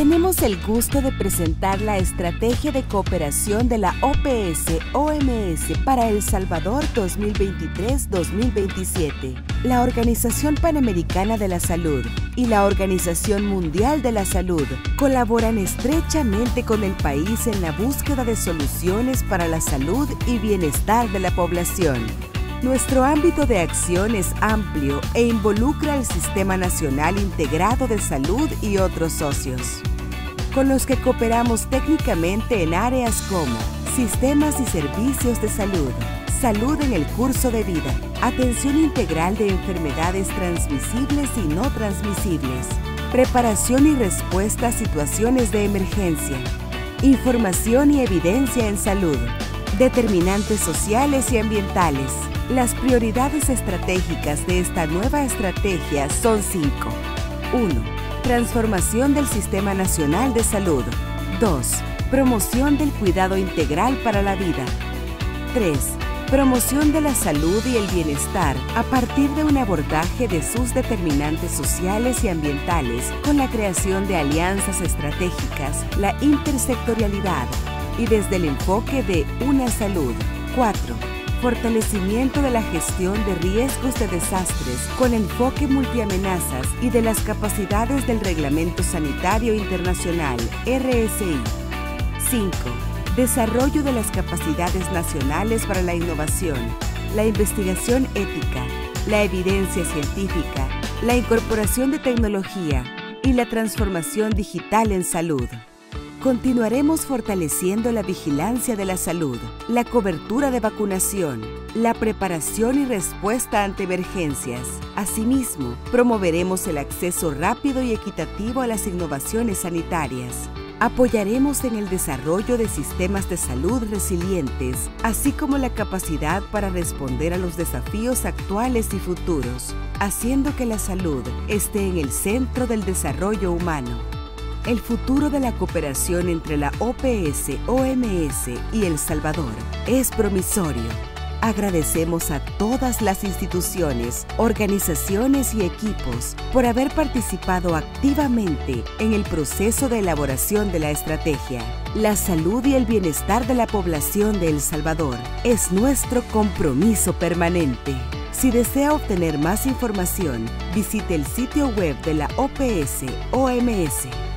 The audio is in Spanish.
Tenemos el gusto de presentar la Estrategia de Cooperación de la OPS-OMS para El Salvador 2023-2027. La Organización Panamericana de la Salud y la Organización Mundial de la Salud colaboran estrechamente con el país en la búsqueda de soluciones para la salud y bienestar de la población. Nuestro ámbito de acción es amplio e involucra al Sistema Nacional Integrado de Salud y otros socios, con los que cooperamos técnicamente en áreas como sistemas y servicios de salud, salud en el curso de vida, atención integral de enfermedades transmisibles y no transmisibles, preparación y respuesta a situaciones de emergencia, información y evidencia en salud, determinantes sociales y ambientales. Las prioridades estratégicas de esta nueva estrategia son 5. 1. Transformación del Sistema Nacional de Salud. 2. Promoción del cuidado integral para la vida. 3. Promoción de la salud y el bienestar a partir de un abordaje de sus determinantes sociales y ambientales con la creación de alianzas estratégicas, la intersectorialidad y desde el enfoque de una salud. 4. Fortalecimiento de la gestión de riesgos de desastres con enfoque multiamenazas y de las capacidades del Reglamento Sanitario Internacional, RSI. 5. Desarrollo de las capacidades nacionales para la innovación, la investigación ética, la evidencia científica, la incorporación de tecnología y la transformación digital en salud. Continuaremos fortaleciendo la vigilancia de la salud, la cobertura de vacunación, la preparación y respuesta ante emergencias. Asimismo, promoveremos el acceso rápido y equitativo a las innovaciones sanitarias. Apoyaremos en el desarrollo de sistemas de salud resilientes, así como la capacidad para responder a los desafíos actuales y futuros, haciendo que la salud esté en el centro del desarrollo humano. El futuro de la cooperación entre la OPS-OMS y El Salvador es promisorio. Agradecemos a todas las instituciones, organizaciones y equipos por haber participado activamente en el proceso de elaboración de la estrategia. La salud y el bienestar de la población de El Salvador es nuestro compromiso permanente. Si desea obtener más información, visite el sitio web de la OPS-OMS.